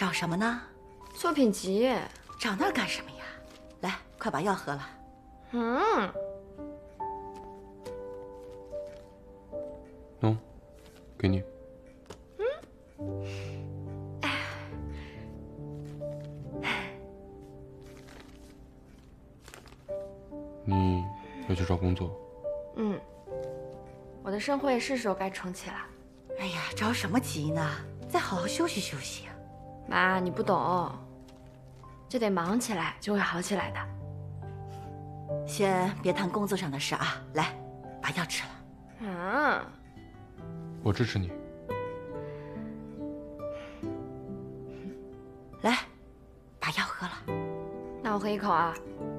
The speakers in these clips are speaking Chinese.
找什么呢？ 作品集。 找那儿干什么呀？来，快把药喝了。 喏，给你。你要去找工作？ 我的盛会是时候该重启了。 哎呀，着什么急呢？再好好休息休息啊。 妈，你不懂，就得忙起来，就会好起来的。 先别谈工作上的事啊，来，把药吃了。 我支持你。 来，把药喝了。 那我喝一口啊。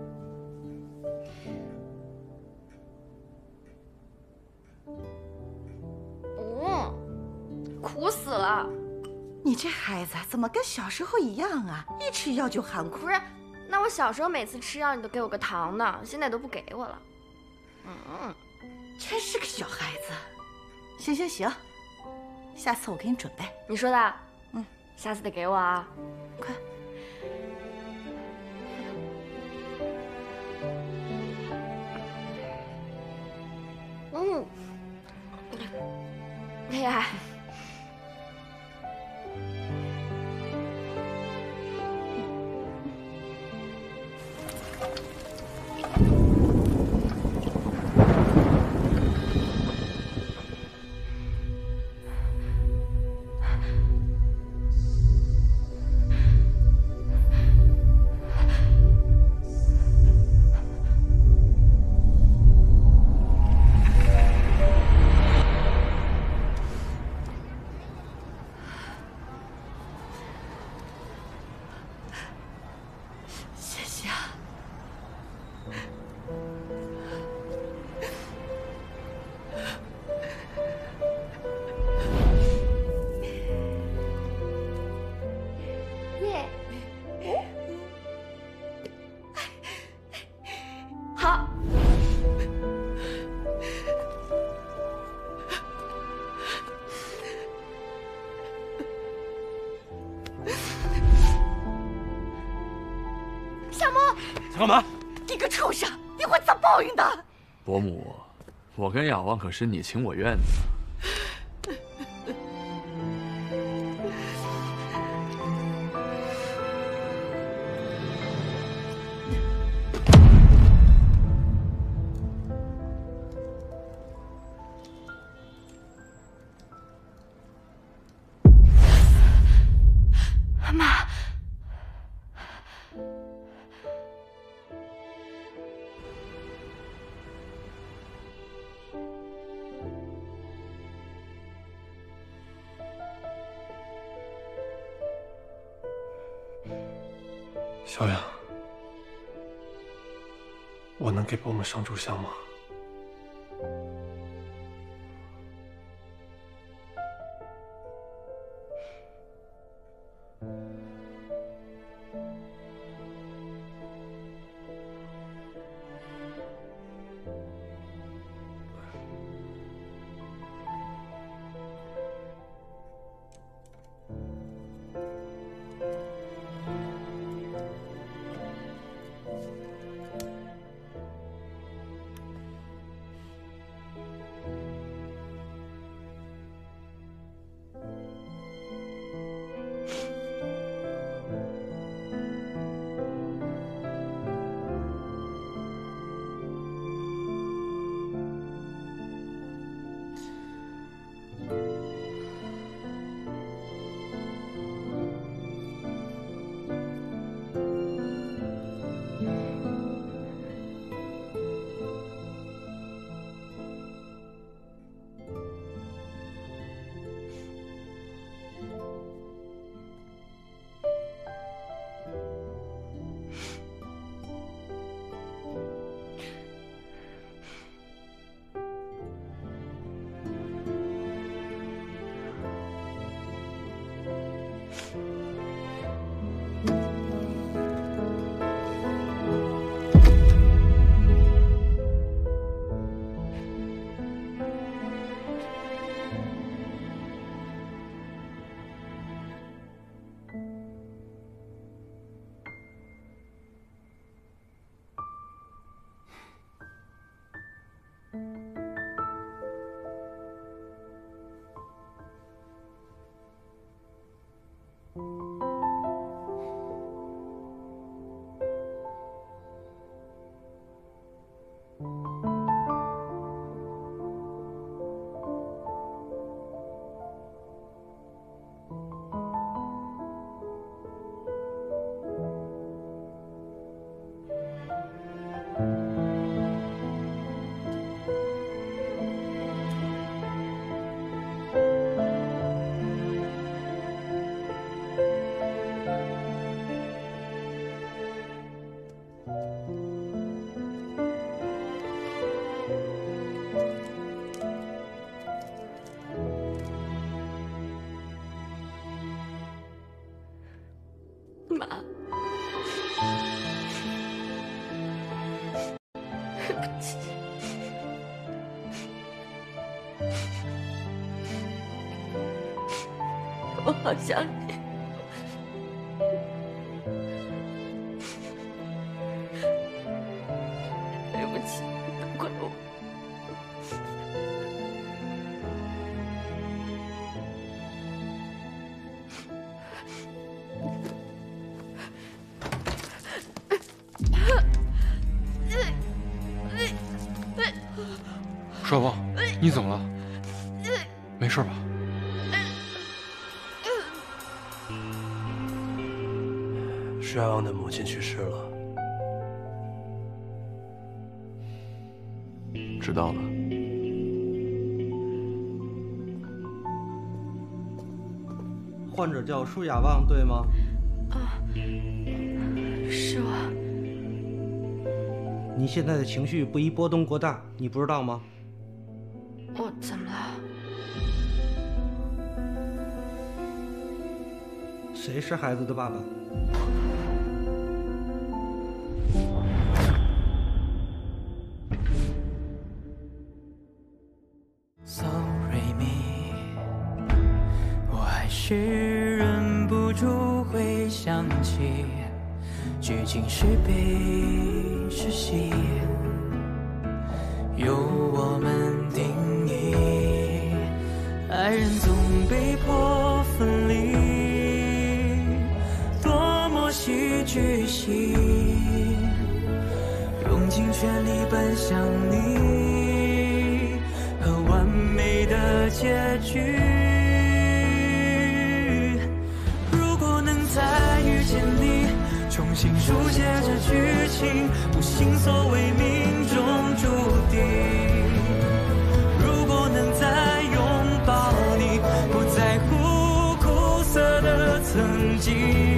苦死了！ 你这孩子怎么跟小时候一样啊？一吃药就喊苦。 不是，那我小时候每次吃药你都给我个糖呢，现在都不给我了。 真是个小孩子。行行行，下次我给你准备。 你说的，下次得给我啊。 快。 厉害。 谢谢啊。 耶！好。夏沫， 想干嘛？ 你个畜生，你会遭报应的。 伯母，我跟雅望可是你情我愿的。 妈。 小雅，我能给伯母上炷香吗？ 不起。我好想你。对不起，都怪我。 帅旺，你怎么了？没事吧？ 帅旺的母亲去世了。 知道了。 患者叫舒雅旺，对吗？ 是我。 你现在的情绪不宜波动过大，你不知道吗？ 我怎么了？ 谁是孩子的爸爸？ 我还是忍不住会想起，究竟是悲是喜，由我们定义。爱人总被迫分离，多么戏剧性，用尽全力奔向你和完美的结局。如果能再遇见你，重新书写这剧情，不信所谓命中注定。如果能再拥抱你，不在乎苦涩的曾经，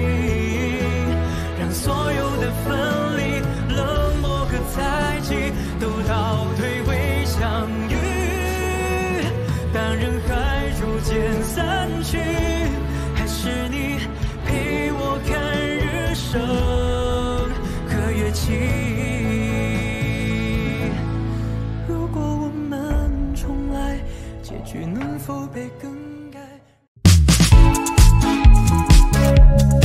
让所有的分离、冷漠和猜忌都倒退回相遇。当人海逐渐散去，还是你陪我看日升和月起。如果我们重来，结局能否被更改？